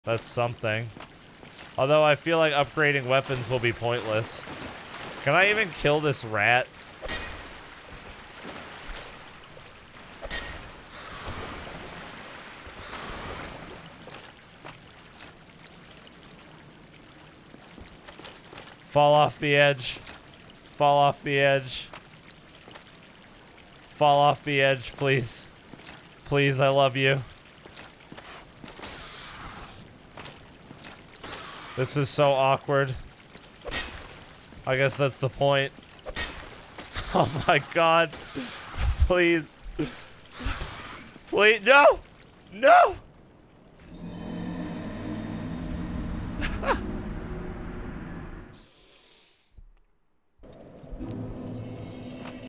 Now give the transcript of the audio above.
That's something. Although I feel like upgrading weapons will be pointless. Can I even kill this rat? Fall off the edge. Fall off the edge. Fall off the edge, please. Please, I love you. This is so awkward. I guess that's the point. Oh my god. Please. Please, no! No!